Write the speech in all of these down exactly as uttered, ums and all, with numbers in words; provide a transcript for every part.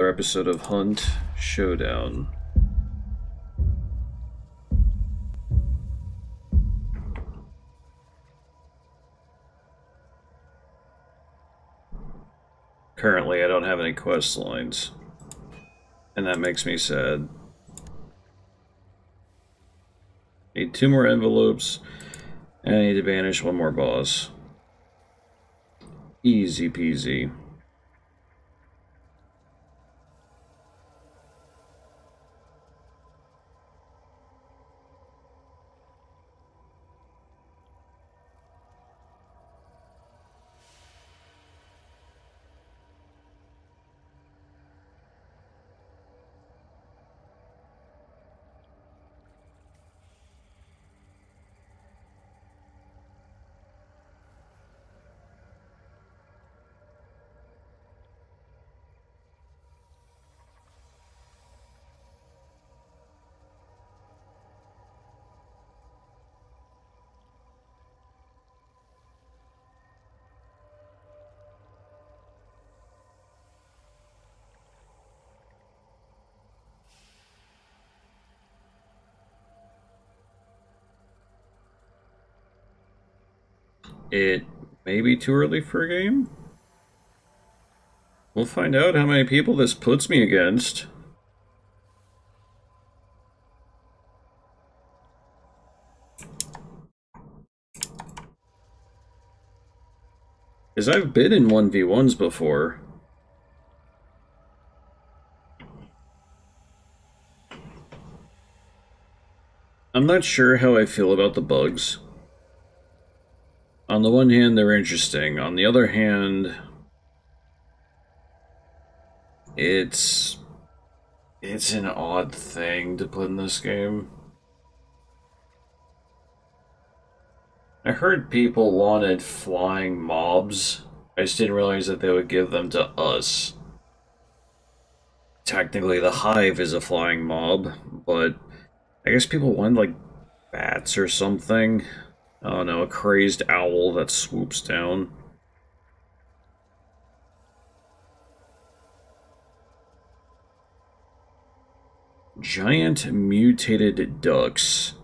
Another episode of Hunt Showdown. Currently, I don't have any quest lines, and that makes me sad. Need two more envelopes, and I need to banish one more boss. Easy peasy. It may be too early for a game. We'll find out how many people this puts me against. Because I've been in one v ones before. I'm not sure how I feel about the bugs. On the one hand, they're interesting. On the other hand, it's... it's an odd thing to put in this game. I heard people wanted flying mobs. I just didn't realize that they would give them to us. Technically, the Hive is a flying mob, but I guess people wanted, like, bats or something. Oh no, a crazed owl that swoops down. Giant mutated ducks.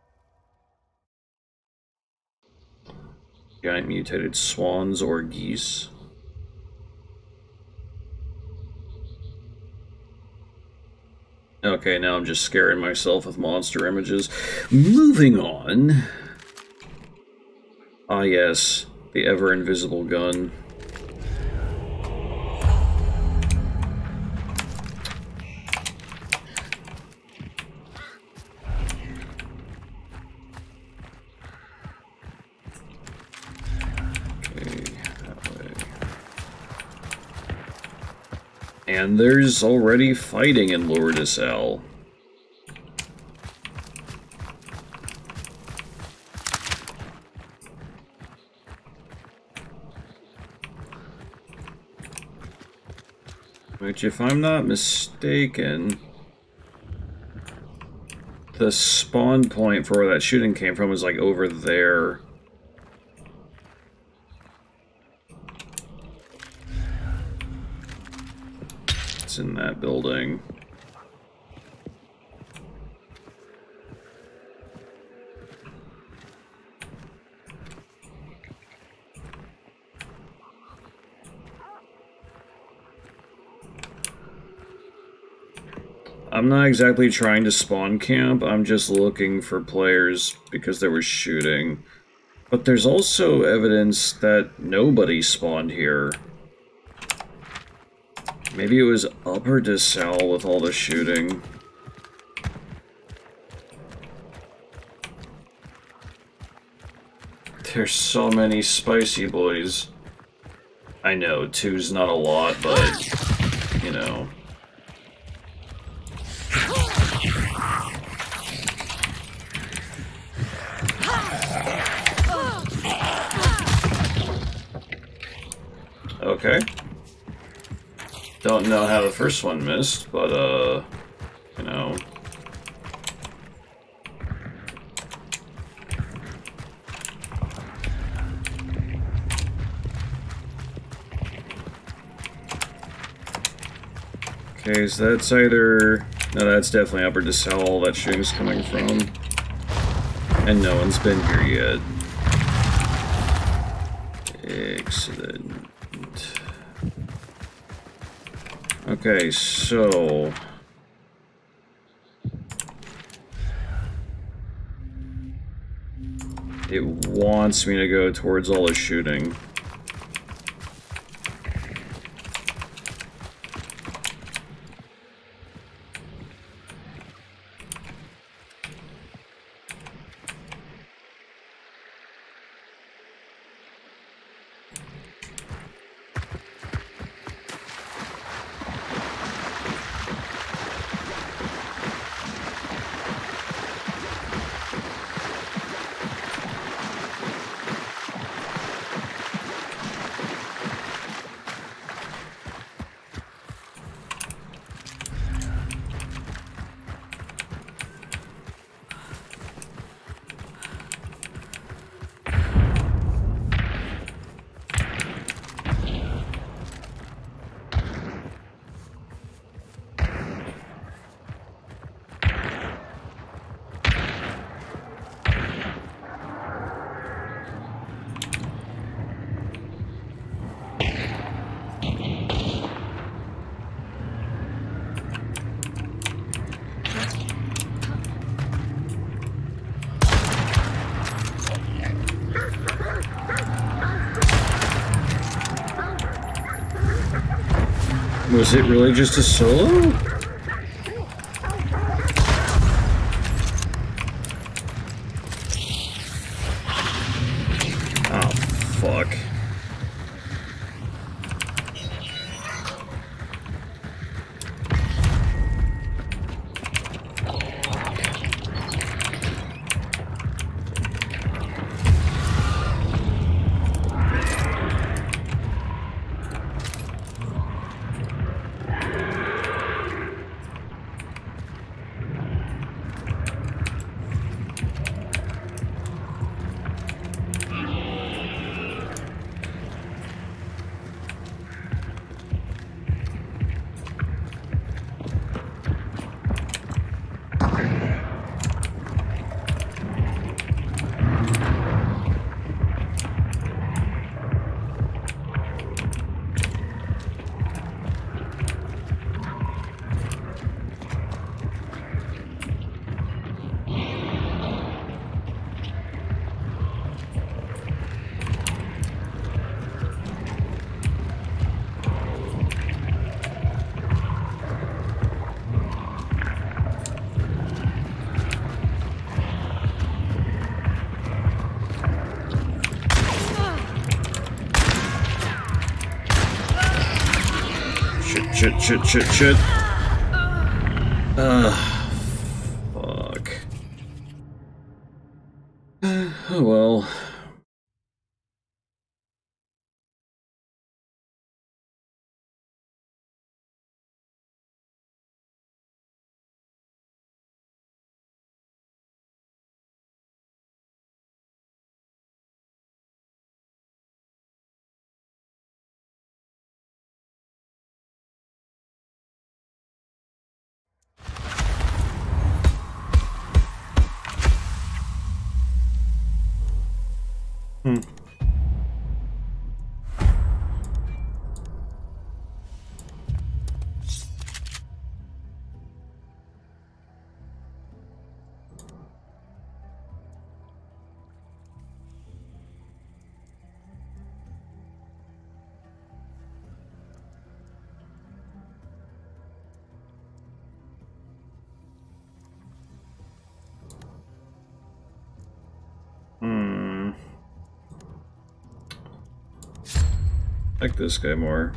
Giant mutated swans or geese. Okay, now I'm just scaring myself with monster images. Moving on. Ah yes, the ever-invisible gun. Okay, that way. And there's already fighting in Lourdes L. Which, if I'm not mistaken, the spawn point for where that shooting came from was like over there. It's in that building. I'm not exactly trying to spawn camp, I'm just looking for players because there was shooting. But there's also evidence that nobody spawned here. Maybe it was Upper DeSalle with all the shooting. There's so many spicy boys. I know, two's not a lot, but, you know. Okay. Don't know how the first one missed, but, uh, you know. Okay, so that's either... No, that's definitely Upper DeSalle that shooting's coming from. And no one's been here yet. Excellent. Okay, so... It wants me to go towards all the shooting. Was it really just a solo? Oh, fuck. Shit, shit, shit, shit. Ugh. Fuck. Oh well. Hmm. Hmm. I like this guy more.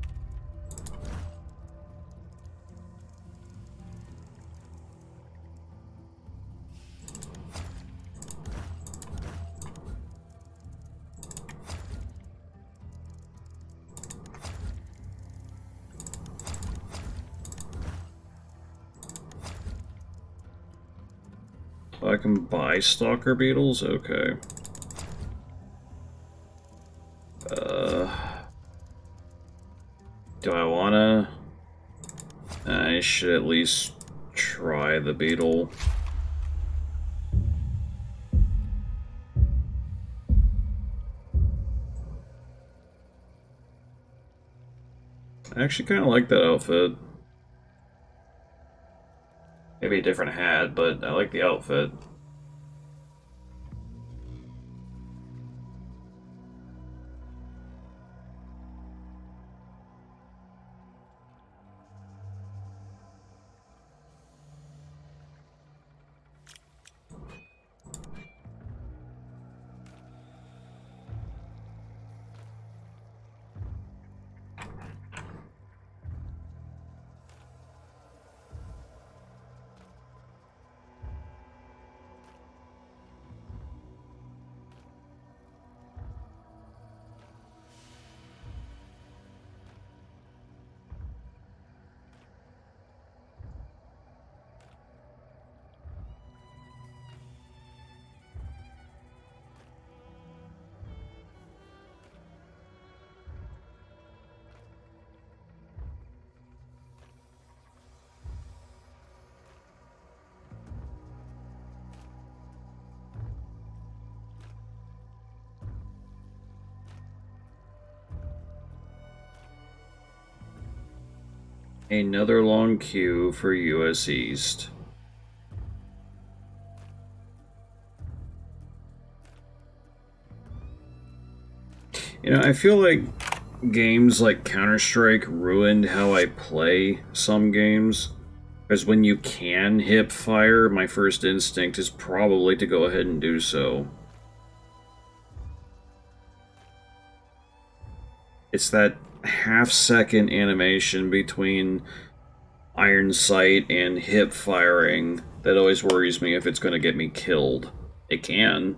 I can buy stalker beetles? Okay. Uh, do I wanna? I should at least try the beetle. I actually kind of like that outfit. Maybe a different hat, but I like the outfit. Another long queue for U S East. You know, I feel like games like Counter-Strike ruined how I play some games. Because when you can hip fire, my first instinct is probably to go ahead and do so. It's that half-second animation between iron sight and hip firing that always worries me if it's going to get me killed. It can.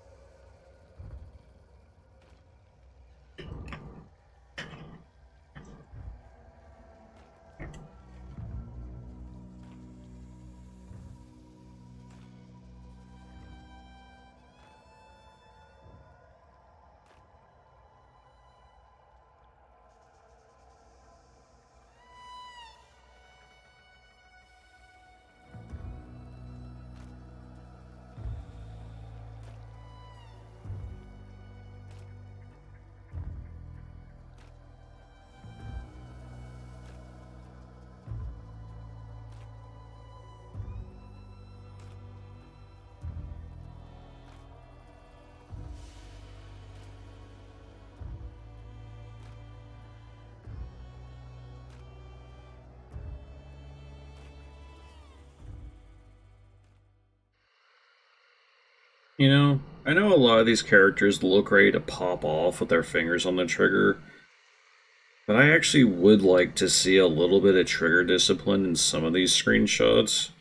You know, I know a lot of these characters look ready to pop off with their fingers on the trigger, but I actually would like to see a little bit of trigger discipline in some of these screenshots.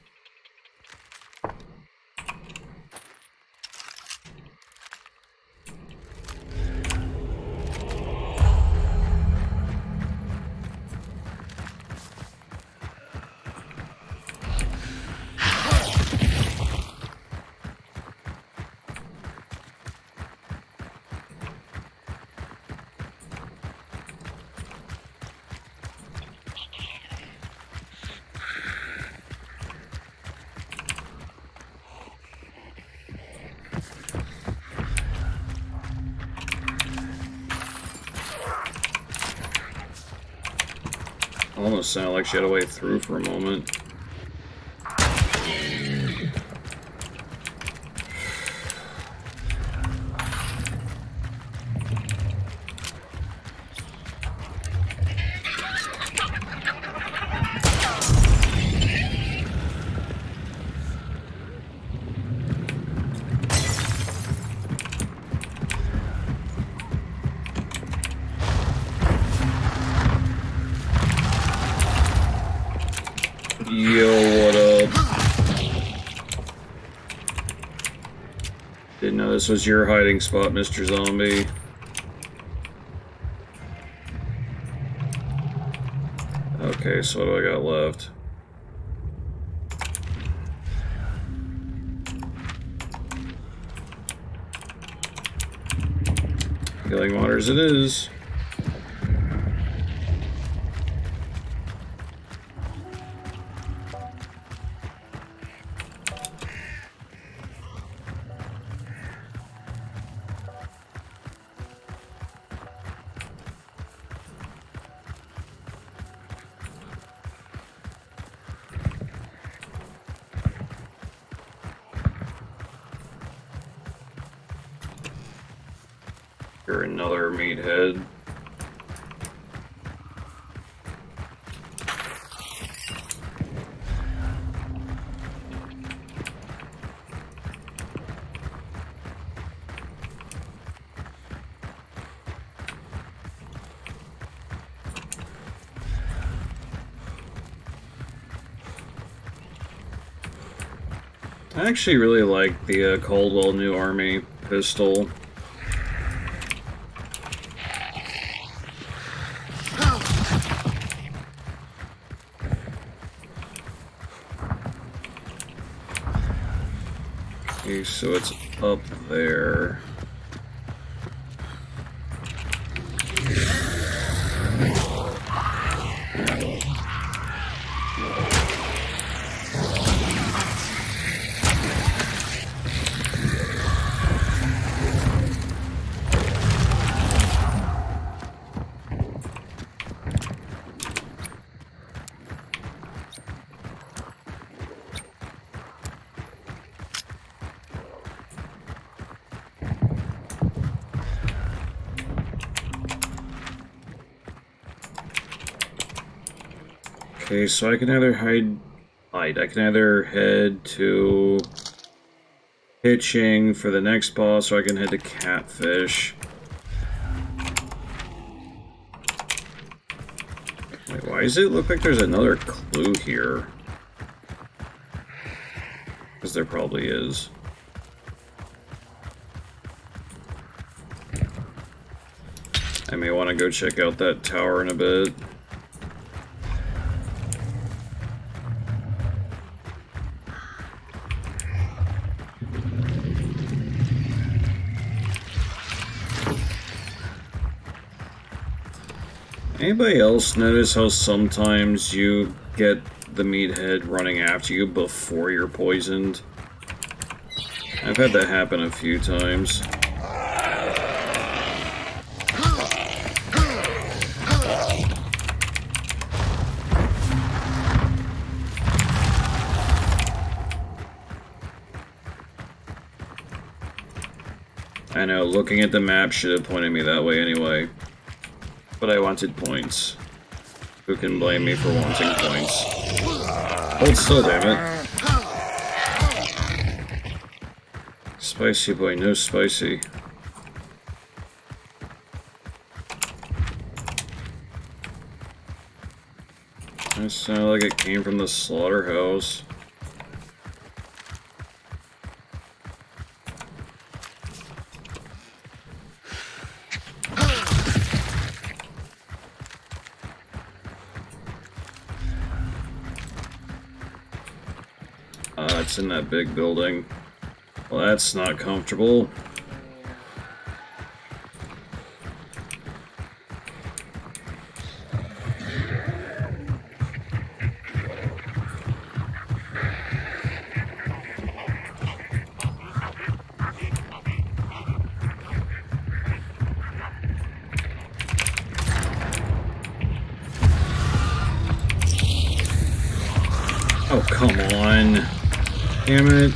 Almost sounded like she had a way through for a moment. Yo, what up? Didn't know this was your hiding spot, Mister Zombie. Okay, so what do I got left? Healing waters it is. You're another meathead. I actually really like the uh, Caldwell New Army pistol. Okay, so it's up there. Okay, so I can either hide, hide, I can either head to Pitching for the next boss, or I can head to Catfish. Wait, why does it look like there's another clue here? Because there probably is. I may want to go check out that tower in a bit. Anybody else notice how sometimes you get the meathead running after you before you're poisoned? I've had that happen a few times. I know, looking at the map should have pointed me that way anyway. But I wanted points. Who can blame me for wanting points? Hold still, damn it. Spicy boy, no spicy. That sounded like it came from the slaughterhouse. Uh, it's in that big building. Well, that's not comfortable. Oh, come on. Damn it.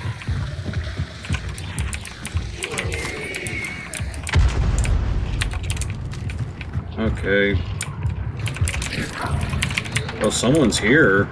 Okay. Well, someone's here.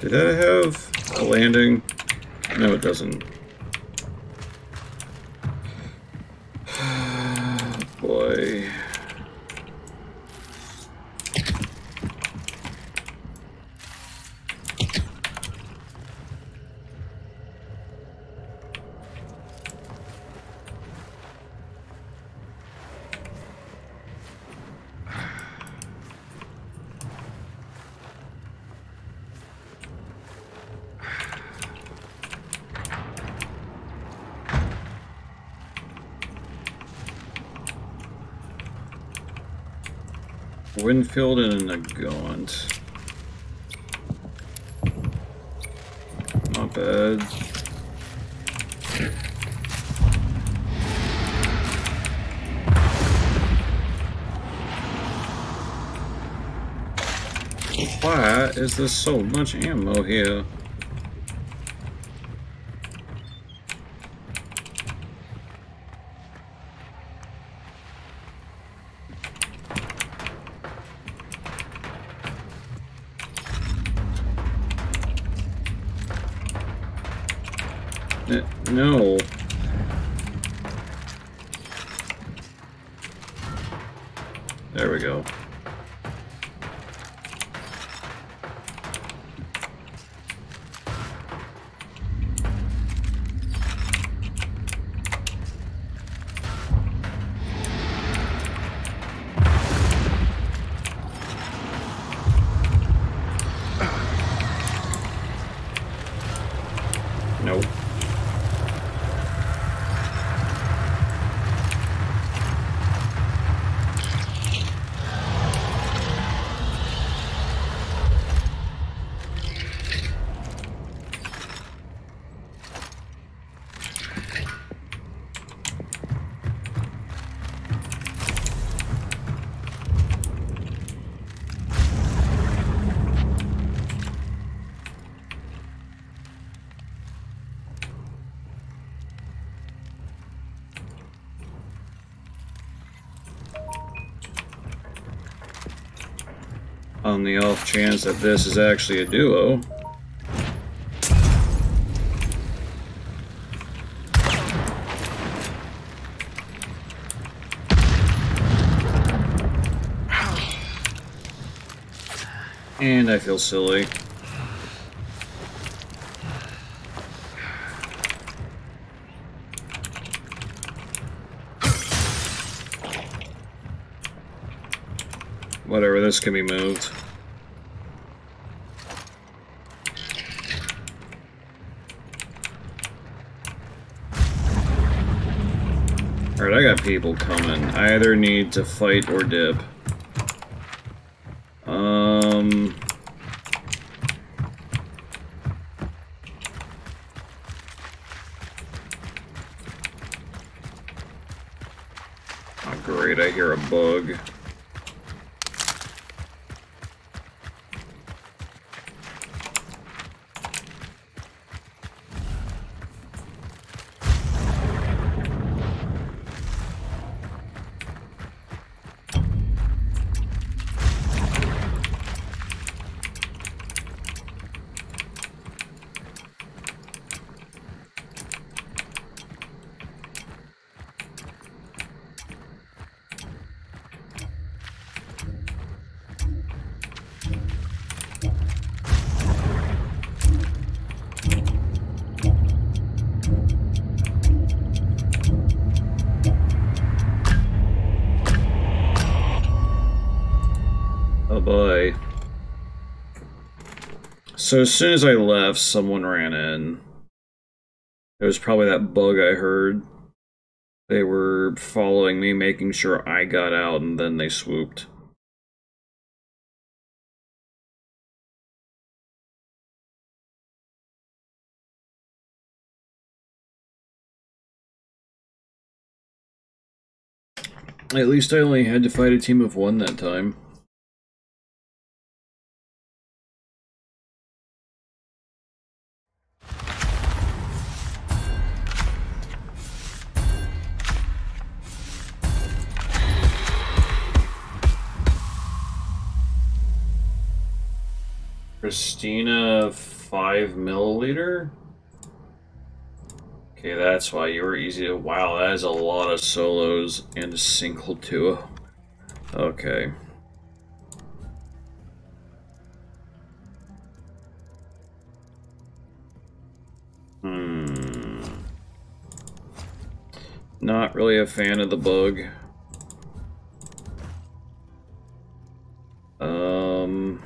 Did that have a landing? No, it doesn't. Boy. Winfield and a Gaunt. Not bad. Why is there so much ammo here? No. There we go. Nope. On the off chance that this is actually a duo. And I feel silly. Whatever, this can be moved. Alright, I got people coming. I either need to fight or dip. Um... Oh great, I hear a bug. Oh boy. So as soon as I left, someone ran in. It was probably that bug I heard. They were following me, making sure I got out, and then they swooped. At least I only had to fight a team of one that time. Christina five milliliter? Okay, that's why you were easy to... Wow, that is a lot of solos and a single duo. Okay. Hmm. Not really a fan of the bug. Um...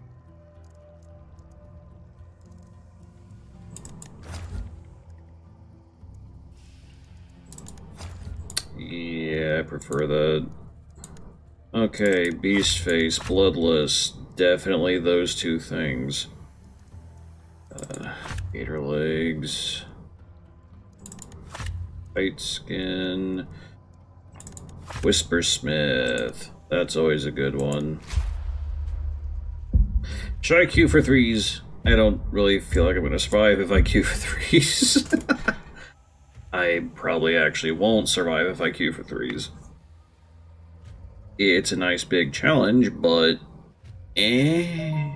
Yeah, I prefer that. Okay, Beast Face, Bloodless, definitely those two things. Uh, Gator Legs, White Skin, Whispersmith, that's always a good one. Should I queue for threes? I don't really feel like I'm gonna survive if I queue for threes. I probably actually won't survive if I queue for threes. It's a nice big challenge, but eh.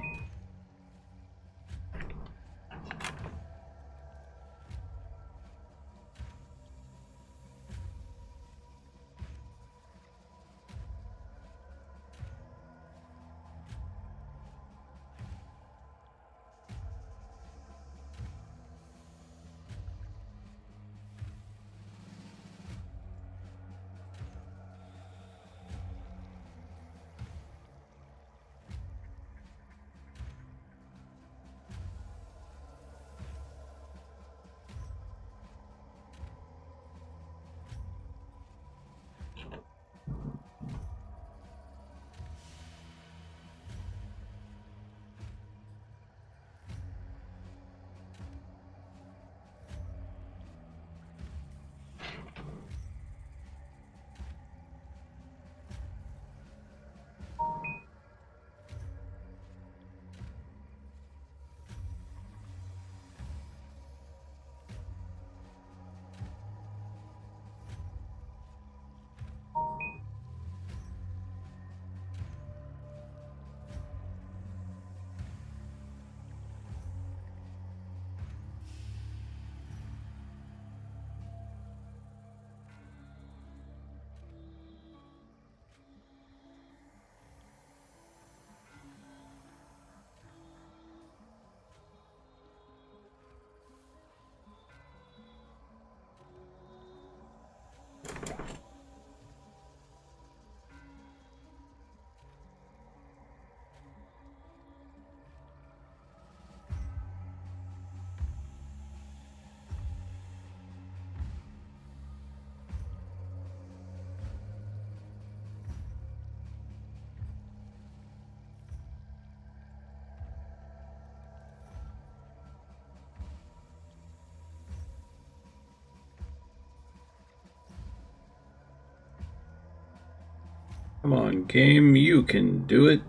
Come on, game, you can do it.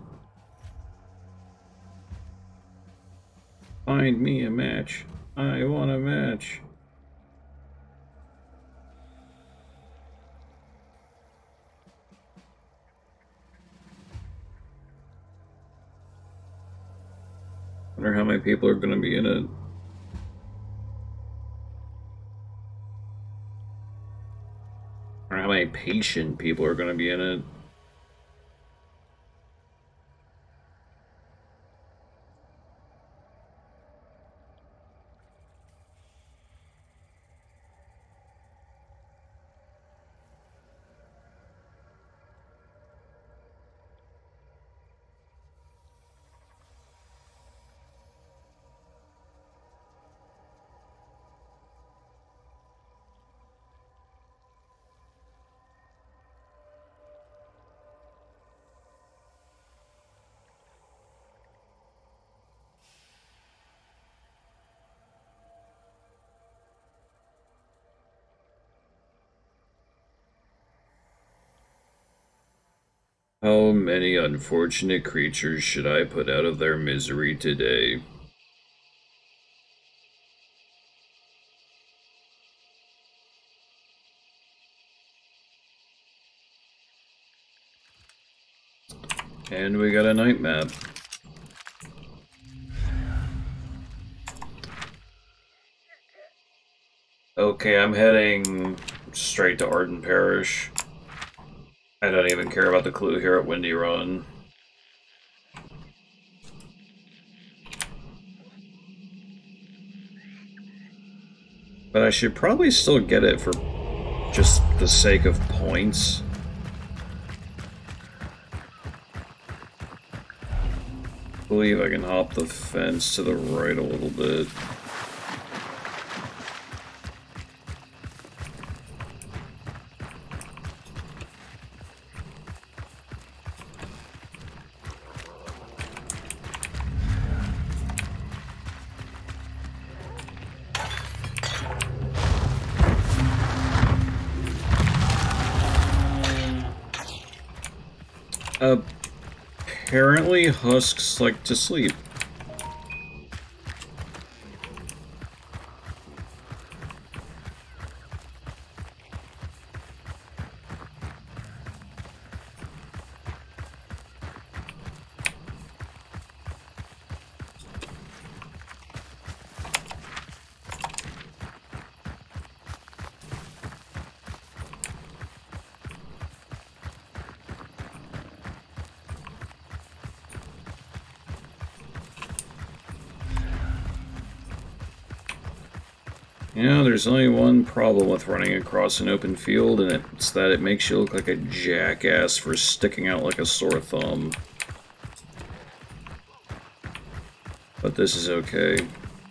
Find me a match. I want a match. Wonder how many people are going to be in it. Or how many patient people are going to be in it. How many unfortunate creatures should I put out of their misery today? And we got a night map. Okay, I'm heading straight to Arden Parish. I don't even care about the clue here at Windy Run. But I should probably still get it for just the sake of points. I believe I can hop the fence to the right a little bit. Apparently, husks like to sleep. You know, there's only one problem with running across an open field, and it's that it makes you look like a jackass for sticking out like a sore thumb. But this is okay.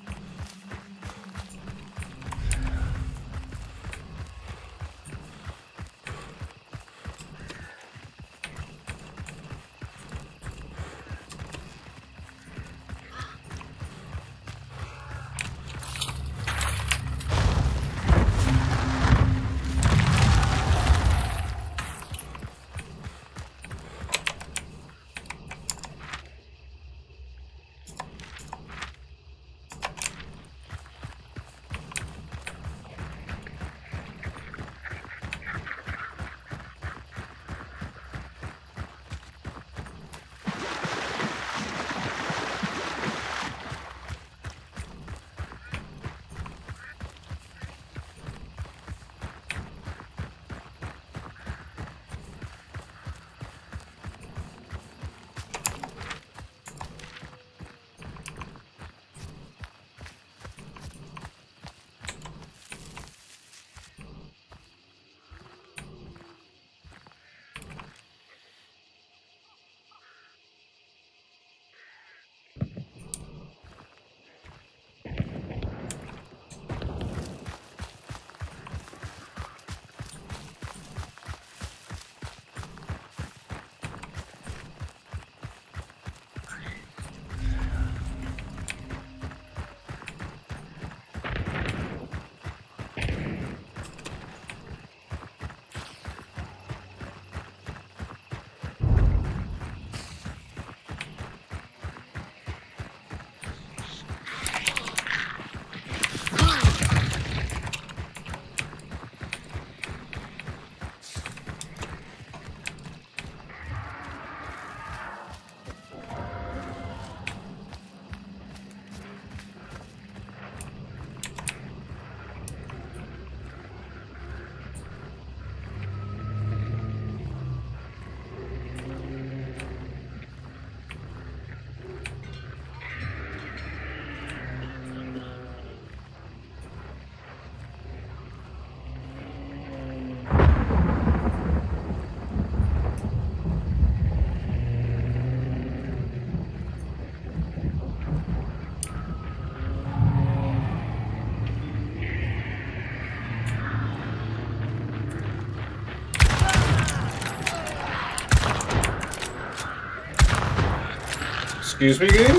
Excuse me, game?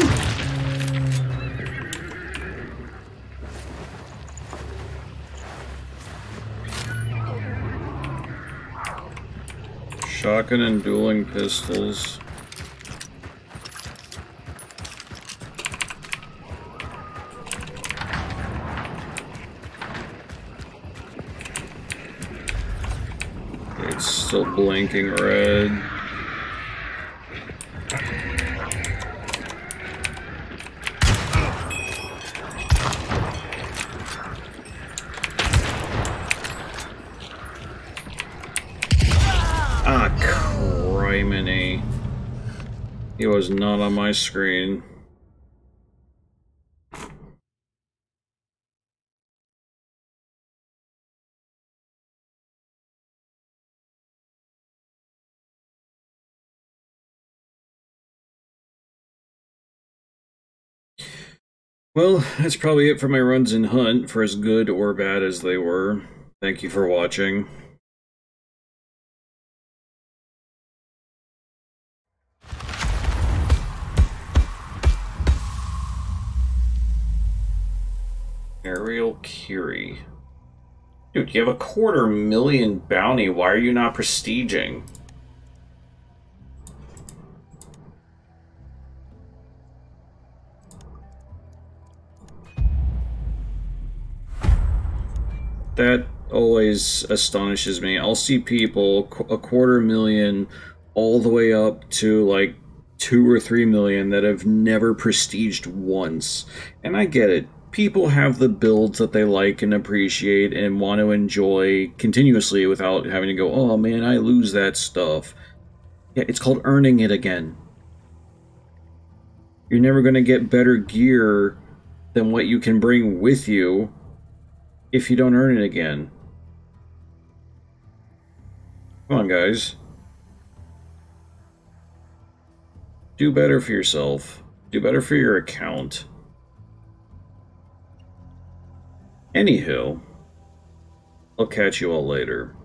Shotgun and dueling pistols. It's still blinking red. He was not on my screen. Well, that's probably it for my runs in Hunt, for as good or bad as they were. Thank you for watching. Ariel Curie. Dude, you have a quarter million bounty. Why are you not prestiging? That always astonishes me. I'll see people a quarter million all the way up to like two or three million that have never prestiged once. And I get it. People have the builds that they like and appreciate and want to enjoy continuously without having to go, oh man, I lose that stuff. Yeah, it's called earning it again. You're never going to get better gear than what you can bring with you if you don't earn it again. Come on, guys. Do better for yourself. Do better for your account. Anywho, I'll catch you all later.